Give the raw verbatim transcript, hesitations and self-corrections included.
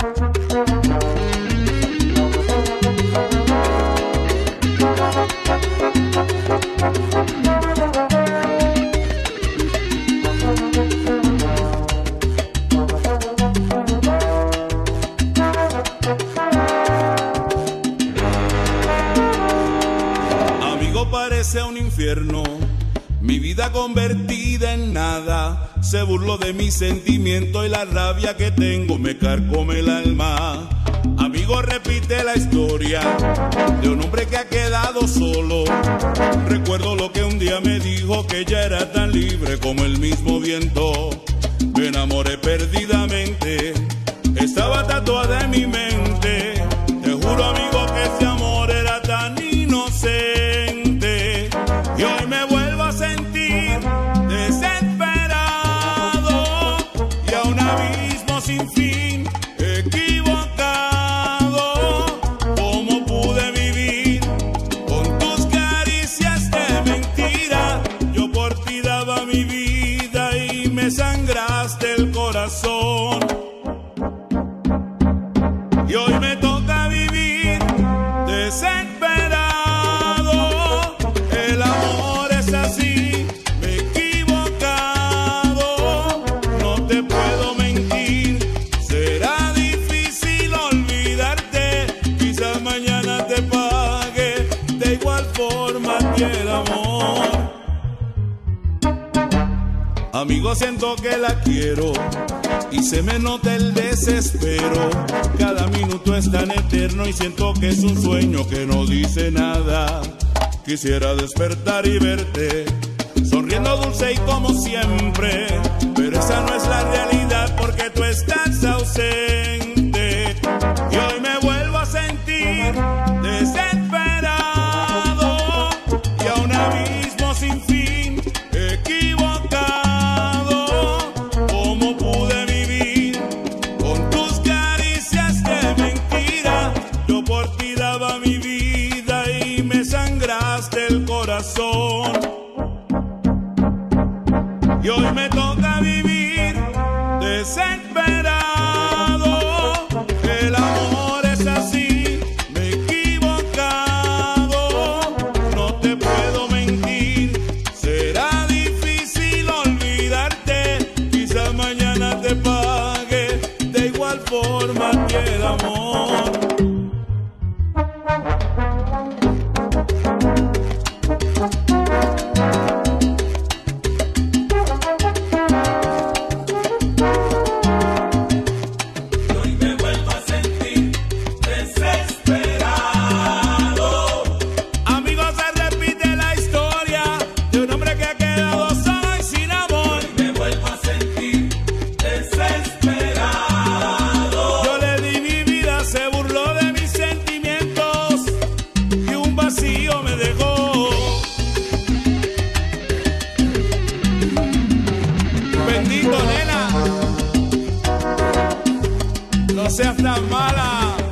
Parece un infierno, mi vida convertida en nada. Se burló de mi sentimiento y la rabia que tengo me carcome el alma. Amigo, repite la historia de un hombre que ha quedado solo. Recuerdo lo que un día me dijo, que ella era tan libre como el mismo viento. Me enamoré perdidamente, estaba tatuada en mi mente. Te juro, amigo, que ese amor era tan inocente. Y hoy me vuelvo a sentir desesperado y a un abismo sin fin, equivocado. ¿Cómo pude vivir con tus caricias de mentira? Yo por ti daba mi vida y me sangraste el corazón. Y hoy me toca vivir desesperado. Así, me he equivocado, no te puedo mentir, será difícil olvidarte, quizás mañana te pague de igual forma que el amor. Amigo, siento que la quiero y se me nota el desespero, cada minuto es tan eterno y siento que es un sueño que no dice nada. Quisiera despertar y verte sonriendo dulce y como siempre, pero esa no es la realidad porque tú estás ausente. Y hoy me vuelvo a sentir desesperado y a un abismo sin fin, equivocado. ¿Cómo pude vivir con tus caricias de mentira? Yo por ti daba mi vida y me sangraste el corazón. Y hoy me toca vivir desesperado. El amor es así, me he equivocado, no te puedo mentir, será difícil olvidarte, quizás mañana te pague de igual forma que el amor. Bendito, nena, no seas tan mala.